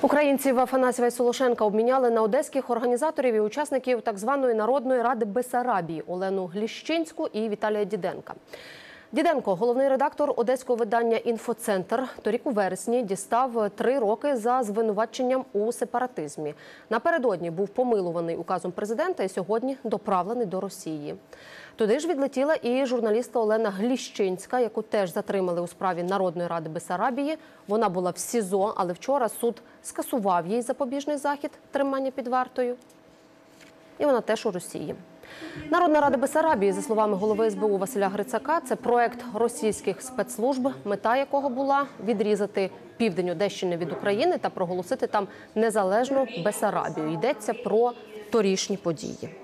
Українців Афанасьєва і Солошенка обміняли на одеських організаторів і учасників так званої Народної ради Бессарабії Олену Гліщинську і Віталія Діденка. Діденко, головний редактор одеського видання «Інфоцентр», торік у вересні дістав 3 роки за звинуваченням у сепаратизмі. Напередодні був помилуваний указом президента і сьогодні доправлений до Росії. Туди ж відлетіла і журналістка Олена Гліщинська, яку теж затримали у справі Народної ради Бессарабії. Вона була в СІЗО, але вчора суд скасував їй запобіжний захід тримання під вартою. І вона теж у Росії. Народна рада Бессарабії, за словами голови СБУ Василя Грицака, це проект російських спецслужб, мета якого була відрізати південь Одещини від України та проголосити там незалежну Бессарабію. Йдеться про торішні події.